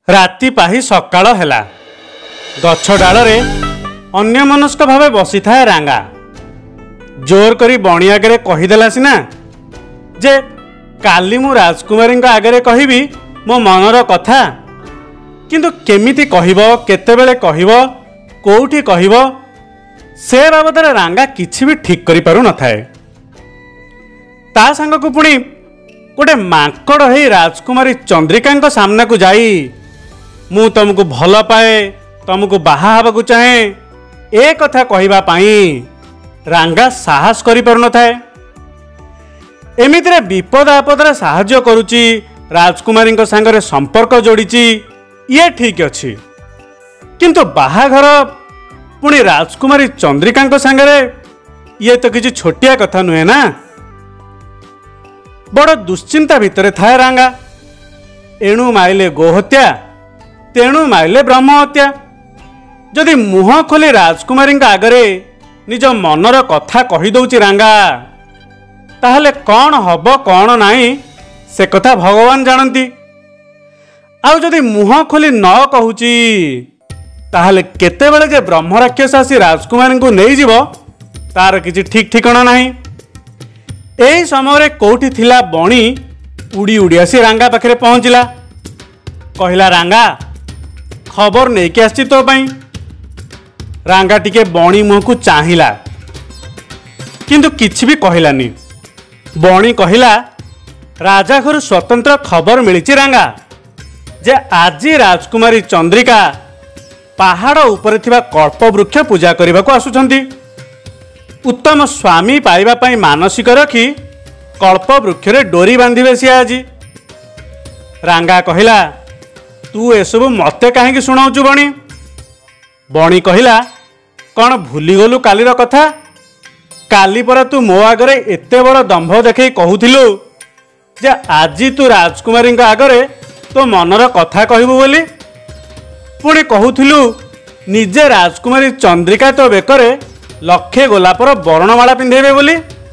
राति पाही सकाळ हेला गछ डालरे अन्यमनस्क भावे बसी थाए रांगा। जोर करी बणी आगे कहीदेला सिना जे काली मु राजकुमारी आगे कहबी मो मनर कथा, किंतु केमिति कहब केतेबेले कहब कोउठी कहब से बाबद रांगा किछि भी ठीक करि पारु न थाए। ता संग को पुणी गोटे मांकड़ है राजकुमारी चंद्रिका सामना को जाई मु तुमको भल पाए तुमको बाहा हवाकू चाहे ए कथा कहबा पाई रांगा साहस करि पारु न थाए। एमितिरे विपद आपदरे साहाय्य करुची, राजकुमारी सांगरे संपर्क जोड़ीची, ये ठीक अच्छी, किंतु बाहाघर पुणी राजकुमारी चंद्रिका सांगरे ये तो किसी छोटिया कथा नुहे ना। बड़ दुश्चिंता भितर थाए रांगा। एणु माइले गोहत्या तेणु माइले ब्रह्म हत्या। जदि मुह खोली राजकुमारी आगरे निज मनर कथा कही दउची रांगा, ताहले कौन हब कौन नाही से कथा भगवान जानती। आउ जदि मुह खोली न कहूची ताहले केतेबेले जे ब्रह्म राक्षस आसी राजकुमारी को नहीं जीव तार किछि ठीक ठिकाना नाही। एही समय कोठी थिला बणी उड़ी उड़ी आसी रांगा पाखरे पहुंचला। कहला रांगा खबर नहीं कि आसी तो पई। रांगा टिके बणी मुह को चाहिला किंतु किछि भी कहलानी। बणी कहला राजा घर स्वतंत्र खबर मिली रांगा जे आजी राजकुमारी चंद्रिका पहाड़ उपरे थिबा कल्प वृक्ष पूजा करने को आसुछंती। उत्तम स्वामी पाइबा पई मानसिक रखी कल्प वृक्ष रे डोरी बांधिबे सी आजी। रांगा कहला तू एसबु मते काहेकि सुनाउचु बणी। बणी कहला कौन भूली गलु कालीर कथा। काली पर तू मो आगरे एते बड़ दंभ देखई कहूथिलु जे आजी तू राजकुमारी आगरे तो मनर कथा कहबू बोली। पुणी कहूथिलु निजे राजकुमारी चंद्रिका तो बेकरे लक्षे गोलापर बरणमाला पिंधेबे बोली।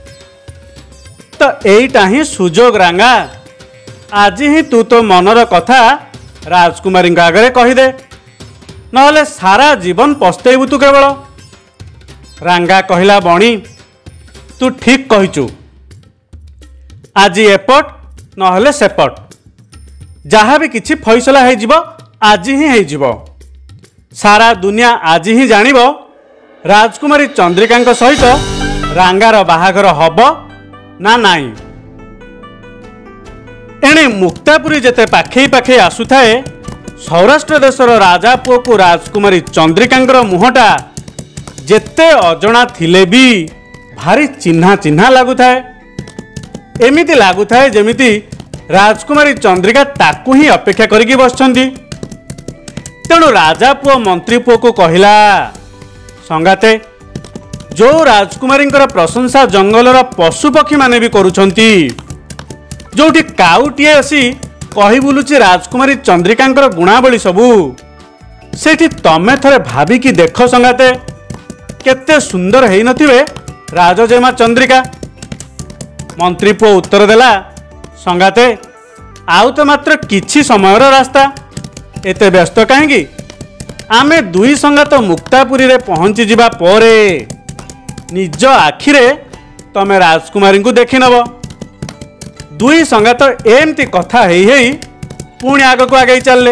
तो एईटा ही सुजोग रांगा। आज ही तू तो मनर कथा राजकुमारी आगरे कहीदे, नहले सारा जीवन पछतेबू तू केवल। रांगा कहला बणी तू ठीक कहिचु। आज एपट नहले सेपट जहाँ भी किछि फैसला है जीवो आज ही है जीवो। सारा दुनिया आज ही जानिबो राजकुमारी चंद्रिका सहित रांगार बाहाघर हब ना नाई। एणे मुक्तापुरी जेते पाखे पाखे आसुथाए सौराष्ट्र देशर राजा पुओ को राजकुमारी चंद्रिका मुहटा जेते अजणा थिले भी भारी चिन्हा चिन्हा लगुथाए। एमिति लगुथाए जेमिति राजकुमारी चंद्रिका ताकू ही अपेक्षा करिकी बसछंती। तेणु राजा पुओ मंत्री पुओ को कहला संगाते जो राजकुमारी प्रशंसा जंगलर पशु पक्षी माने भी करुछंती, जोठी काउटीए आसी कही बुलुची राजकुमारी चंद्रिका गुणावली सबू, सेठी तमे थरे भाबिकी देख संगाते केते सुंदर हेई नथिबे राजजेमा चंद्रिका। मंत्री पुओ उत्तर देला संगाते आउ तो मात्र किछि समयर रास्ता, एते व्यस्त कहीं आमे दुई संगात मुक्तापुरी रे पहुंची जिबा परे निज आखिरे तमे राजकुमारी को देखि नब। दुई संगात एमती कथा हेई हेई पुणी आग को आगे चलले।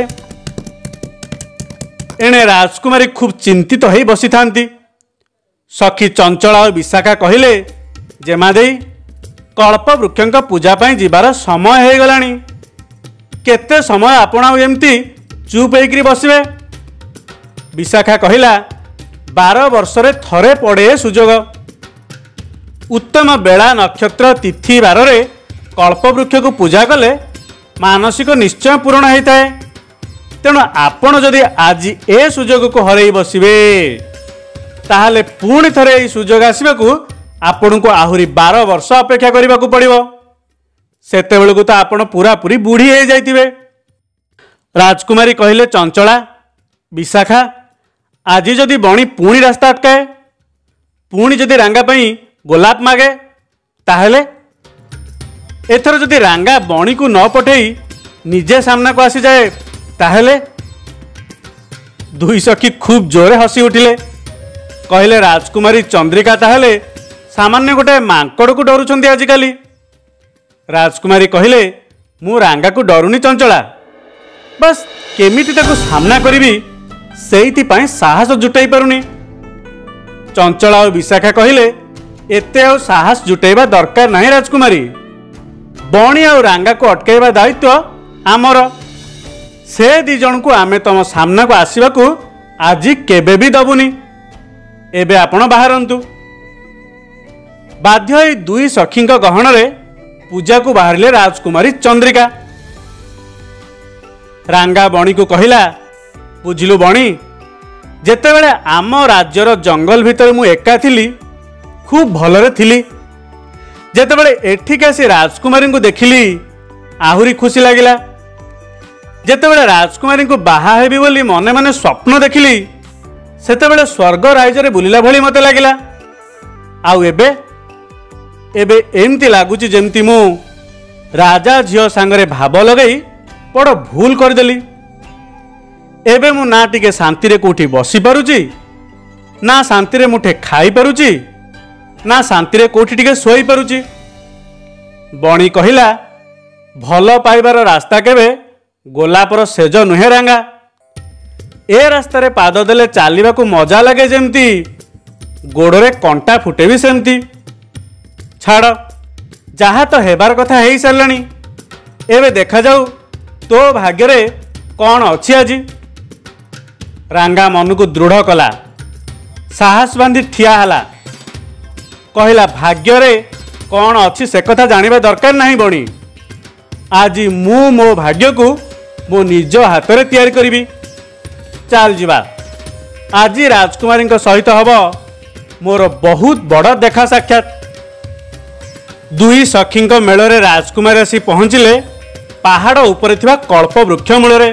एणे राजकुमारी खूब चिंतित हो बसी थांती। सखी चंचला और विशाखा कहले जेमादेई कल्प वृक्ष पूजा पाई जीवार समय हो गलानी। केते समय आपण एमती चुप होकर बसबे। विशाखा कहला 12 वर्षरे थरे पड़े सुजोग। उत्तम बेला नक्षत्र तिथि बारे कल्प वृक्ष को पूजा कले मानसिक निश्चय पूर्ण होता है। तेणु आपण जदि आज ए सुजोग को हरई बसबे ताहले पुणी थरे ए सुजोग आसबे को आपण को आहुरी 12 वर्ष अपेक्षा करने को पड़ो। सेते बेलू तो आपण पूरा पूरी बुढ़ी हो जाइथिबे। राजकुमारी कहले चंचला विशाखा आज जदि बणी पुणी रास्ता अटकाए पुणी जदि रांगा पई गोलाप मागे ताहले एथर जदि रांगा बणी को न पठेई निजे सामना को आसी जाए ताहले दुई सखी खूब जोरे हसी उठिले। कहले राजकुमारी चंद्रिका ताहले सामान्य गोटे मांकड़ को डरुछंती आजिकाली। राजकुमारी कहले मु रांगा को डरुनी चंचला, बस केमिति ताको सामना करिवि सेइति पई साहस जुटाई पारुनी। चंचला और विशाखा कहले एते आ साहस जुटाइबा दरकार नहीं राजकुमारी, बणी आ रांगा को अटकाइबा दायित्व आमर। से दी जन को आमे तम सामना को आसीबा को आज केबे भी दबुनी। एबे आपण बाहरंतु। बाध्य होई दुई सखींक गहन रे पूजा को बाहरिले राजकुमारी चंद्रिका। रांगा बणी को कहिला बुझिलु बणी, जेतेबेले आम राज्यर जंगल भितर मु एका थिली खूब भलरे थिली, जेतेबेले एठिक आसी राजकुमारी को देखिली आहुरी खुशी लागिला। जेतेबेले राजकुमारी को बाहा हेबी बोली मने मने स्वप्न देखिली सेतेबेले स्वर्ग राज्य बुलिला भली मते लागिला। आउ एबे एबे एमती लागुची जेमती मु राजा झियो सांगरे भाव लगई बड़ भूल करदेली। एबे मु ना टिके शांति रे कोठी बसी पारुची, ना शांति रे मुठे खाई पारुची, ना शांति रे कोठी टिके सोई पारुची। बणी कहिला भल पाइबार रास्ता केबे गोलापर सेज नुहे रांगा। ए रास्ता रे पाद देले चालिबा को मजा लगे जेमती गोड़रे कंटा फुटे भी सेमती। छाड़ जहा तो हेबार कथा हेई सारलानी, एबे देखा जाऊ तो भाग्य रे कौन अच्छी आज। रांगा मन को दृढ़ कला, साहस बांधी ठिया हला। कहला भाग्य रे कौन अच्छी से कथा जानिबा दरकार नहीं बणी। आज मु मो भाग्य को मो निज हाथ रे तैयारी करिबी। चल जीवा, आज राजकुमारी सहित हब मोर बहुत बड़ देखा साक्षात। दुई सखींक मेଳରେ राजकुमारी आसी पहुँचिले पहाड़ उपरे थिबा कल्प वृक्ष मूल।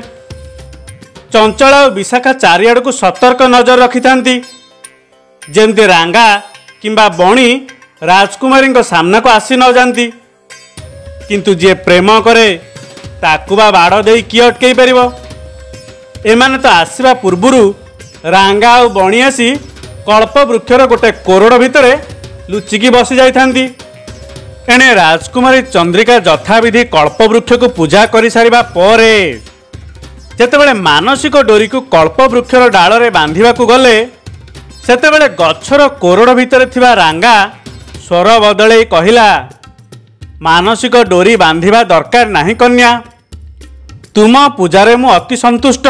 चंचला और विशाखा चारिआड़ को सतर्क नजर रखिथांती जेमती रांगा किंबा बणी राजकुमारी सामना को आसी न जाती। किंतु जे प्रेम करे ताकू बा बाड़ दे किए अटकई पारिबो। एमाने तो आसीबा पूर्वरु रांगा और बणी आसी कल्प वृक्षर गोटे कोरड़ भितरे लुचिकी बसी जाइथांती। एणे राजकुमारी चंद्रिका यथाविधि कल्पवृक्ष को पूजा कर सारिबा परे जेतेबेले मानसिक डोरी को कल्पवृक्षर डाल रे बांधिबा को गले सेतेबेले गछर कोरड़ भितर थिबा रांगा स्वर बदले कहिला मानसिक डोरी बांधिबा दरकार नहीं कन्या, तुम पूजारे मु अति संतुष्ट।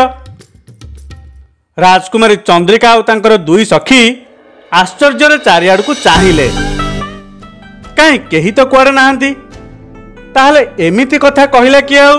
राजकुमारी चंद्रिका और तांकर दुई सखी आश्चर्य चारिआड़ को चाहिए, कहीं केही तो कुआड़े नाहांती, ताहले एमिति कथा कहिला किए आउ।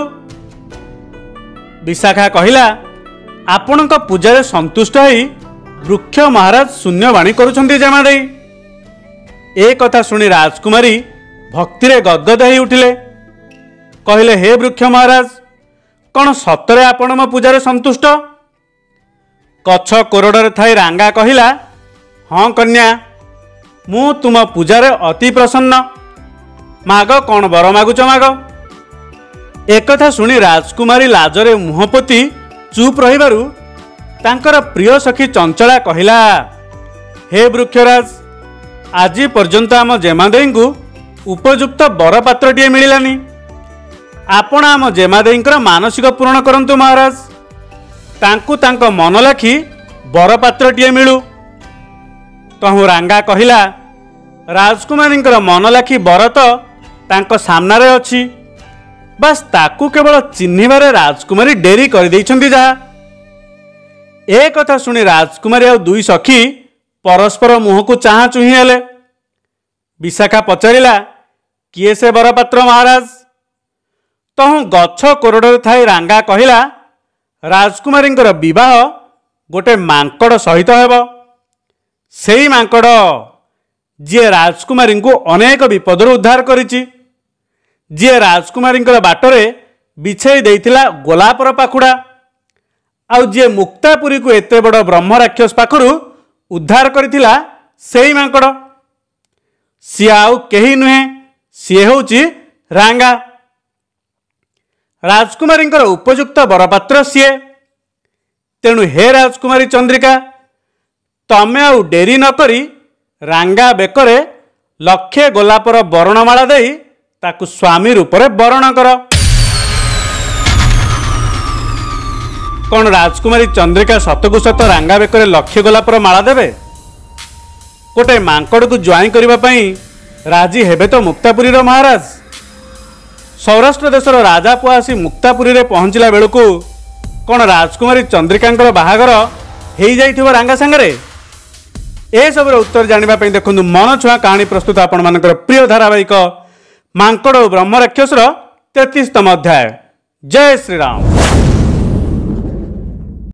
विशाखा कहिला आपणक पूजारे संतुष्ट होई वृक्ष महाराज शून्यवाणी करुछंती जमादेई। ए कथा सुनी राजकुमारी भक्ति रे गदगद होई उठिले। कहले हे वृक्ष महाराज, कौन सतरे आपण मो पूजारे संतुष्ट? कच्छ कोरड़े थाई रांगा कहिला हाँ कन्या, मु तुम पूजारे अति प्रसन्न। माग कौन बर मागुच माग। एक कथा सुनी राजकुमारी लाजरे मुह पोती चुप रहिबारु तांकर प्रिय सखी चंचला कहिला हे वृक्षराज, आज पर्यंत आम जेमादेई को उपयुक्त बरपात्रटीए मिलानी। आपण आम जेमादेईंकर मानसिक पूर्ण करंतु महाराज, तांकु तांको मन लाखी बरपात्रटीए मिलू। कहूँ रांगा कहिला राजकुमारींकर मन लाखी बर तो तांको सामना रे अछि, बस ताकू केवल चिन्हिबारे राजकुमारी डेरी कर देइछंती जहा। ए कथा सुनी राजकुमारी और दुई सखी परस्पर मुह को चाहा चुही हेले। विशाखा पचारिला किए से बरपात्र महाराज? तहु गच्छ कोरड़े थाई रांगा कहिला राजकुमारींकर विवाह गोटे मांकड़ सहित हेब। सेई मांकड़ जी राजकुमारी को अनेक विपदर उद्धार करिछि, जी राजकुमारींकर बाटरे बिछाई देइथिला गोलापर पाखुड़ा, आउ जी मुक्तापुरी को एते बड़ ब्रह्म राक्षस पाखरु उद्धार करिथिला सेई मांकड़। सी आउ केही नुहे, सी होउछि रांगा। राजकुमारींकर उपयुक्त बरपात्र सीए। तेणु हे राजकुमारी चंद्रिका तमे आउ डेरी नकरी रांगा बेकरे लक्षे गोलापर बरणमाला देई ताकु स्वामी रूपरे बरण कर। कौन राजकुमारी चंद्रिका सतकु सत रांगा बेकरे लक्षे गोलापर माला देवे? गोटे मांकड़ को ज्वाई करने राजी हेबे तो मुक्तापुरी महाराज? सौराष्ट्र देशर राजा पुआ आसी मुक्तापुरी रे पहुंचला बेलू कौन राजकुमारी चंद्रिका बाहागर हो जाइथिबो रांगा सांगरे? ए सब उत्तर जानिबा देखु मन छुआ कहानी प्रस्तुत आपण मानकर प्रिय धारावाहिक मांकड़ और ब्रह्म राक्षसर 33तम अध्याय। जय श्री राम।